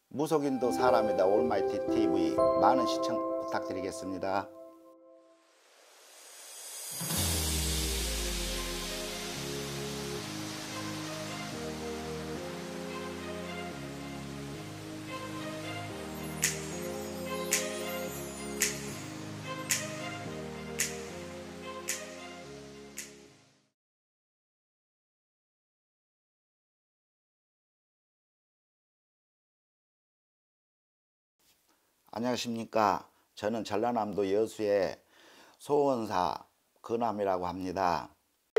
무속인도 사람이다 올마이티 TV 많은 시청 부탁드리겠습니다. 안녕하십니까. 저는 전라남도 여수의 소원사 근암이라고 합니다.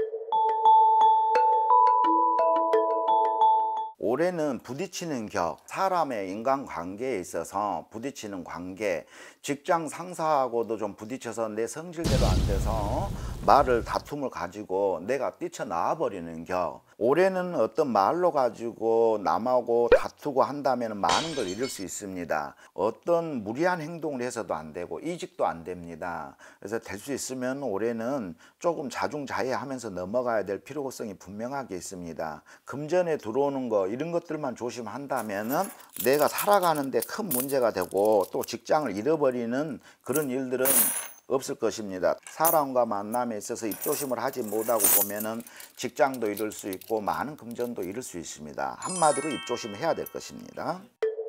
올해는 부딪히는 격, 사람의 인간관계에 있어서 부딪히는 관계, 직장 상사하고도 좀 부딪혀서 내 성질대로 안 돼서 말을 다툼을 가지고 내가 뛰쳐나와 버리는 격. 올해는 어떤 말로 가지고 남하고 다투고 한다면 많은 걸 잃을 수 있습니다. 어떤 무리한 행동을 해서도 안 되고 이직도 안 됩니다. 그래서 될 수 있으면 올해는 조금 자중자애하면서 넘어가야 될 필요성이 분명하게 있습니다. 금전에 들어오는 거 이런 것들만 조심한다면은 내가 살아가는데 큰 문제가 되고 또 직장을 잃어버리는 그런 일들은 없을 것입니다. 사람과 만남에 있어서 입조심을 하지 못하고 보면은 직장도 잃을 수 있고 많은 금전도 잃을 수 있습니다. 한마디로 입조심해야 될 것입니다.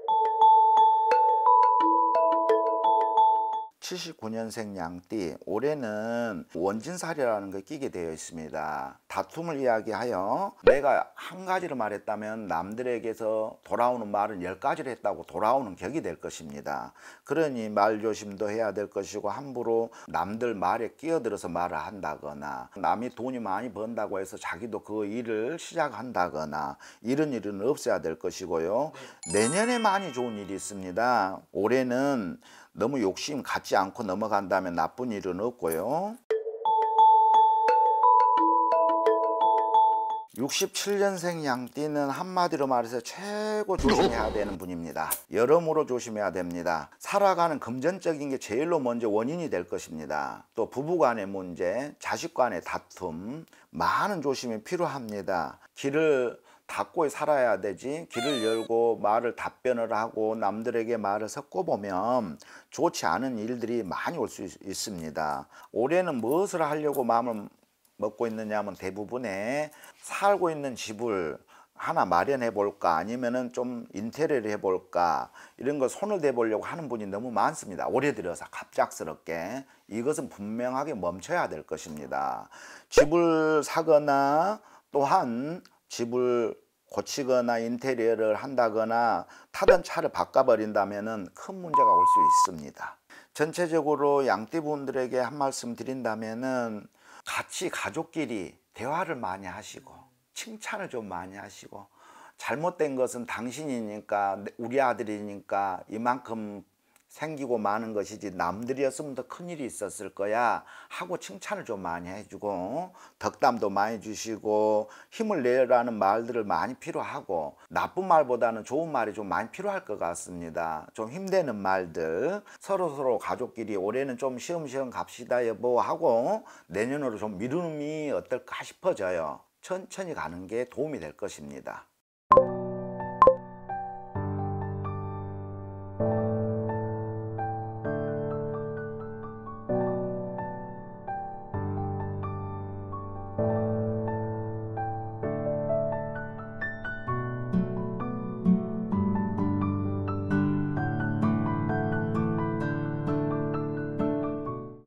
79년생 양띠, 올해는 원진살이라는 걸 끼게 되어 있습니다. 다툼을 이야기하여 내가 한 가지를 말했다면 남들에게서 돌아오는 말은 10가지를 했다고 돌아오는 격이 될 것입니다. 그러니 말 조심도 해야 될 것이고 함부로 남들 말에 끼어들어서 말을 한다거나 남이 돈이 많이 번다고 해서 자기도 그 일을 시작한다거나 이런 일은 없어야 될 것이고요. 내년에 많이 좋은 일이 있습니다. 올해는 너무 욕심 갖지 않고 넘어간다면 나쁜 일은 없고요. 67년생 양띠는 한마디로 말해서 최고 조심해야 되는 분입니다. 여러모로 조심해야 됩니다. 살아가는 금전적인 게 제일로 먼저 원인이 될 것입니다. 또 부부간의 문제, 자식간의 다툼, 많은 조심이 필요합니다. 길을 닫고 살아야 되지 길을 열고 말을 답변을 하고 남들에게 말을 섞어 보면 좋지 않은 일들이 많이 올 수 있습니다. 올해는 무엇을 하려고 마음을 먹고 있느냐 하면 대부분의 살고 있는 집을 하나 마련해 볼까 아니면은 좀 인테리어를 해 볼까 이런 거 손을 대 보려고 하는 분이 너무 많습니다. 올해 들어서 갑작스럽게 이것은 분명하게 멈춰야 될 것입니다. 집을 사거나 또한 집을 고치거나 인테리어를 한다거나 타던 차를 바꿔버린다면 큰 문제가 올 수 있습니다. 전체적으로 양띠분들에게 한 말씀 드린다면 같이 가족끼리 대화를 많이 하시고 칭찬을 좀 많이 하시고 잘못된 것은 당신이니까 우리 아들이니까 이만큼 생기고 마는 것이지 남들이었으면 더 큰일이 있었을 거야 하고 칭찬을 좀 많이 해주고 덕담도 많이 주시고 힘을 내라는 말들을 많이 필요하고 나쁜 말보다는 좋은 말이 좀 많이 필요할 것 같습니다. 좀 힘내는 말들 서로 가족끼리 올해는 좀 시험시험 갑시다 여보 하고 내년으로 좀 미루음이 어떨까 싶어져요. 천천히 가는 게 도움이 될 것입니다.